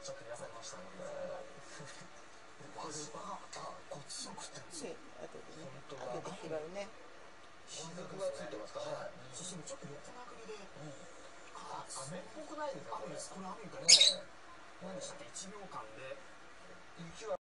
ちょっと癒されましたね。こっちも食ってるんですよ。 あとでね、開けて広いね。 雫がついてますから。そしてちょっと横殴りで。雨っぽくないですか？雨です。これ雨かね。何でしたっけ？1秒間で雪は